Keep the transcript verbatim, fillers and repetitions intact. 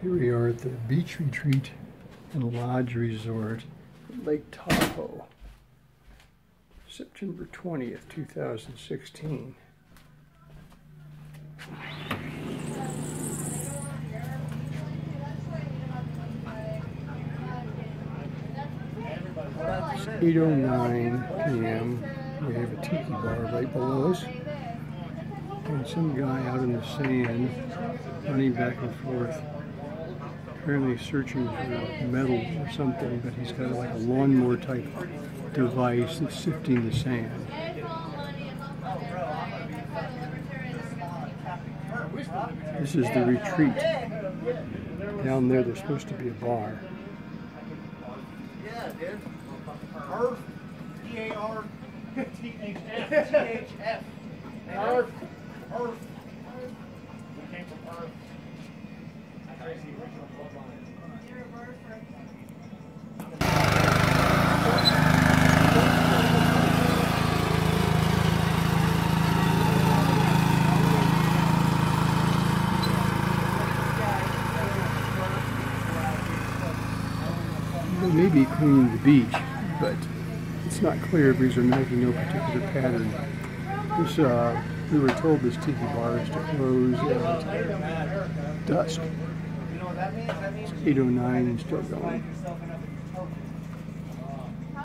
Here we are at the Beach Retreat and Lodge Resort at Lake Tahoe, September twentieth, two thousand sixteen. It's eight oh nine p m We have a tiki bar right below us, and some guy out in the sand running back and forth, apparently searching for metals or something, but he's got like a lawnmower type device that's sifting the sand. This is the retreat. Down there there's supposed to be a bar. Yeah, dude. Earth. E A R T H F. T H F. Earth. Earth. We came from Earth. Tracy, original bloodline. They may be cleaning the beach, but it's not clear because they're making no particular pattern. This, uh, we were told this tiki bar is to close at dusk. It's eight oh nine and still going.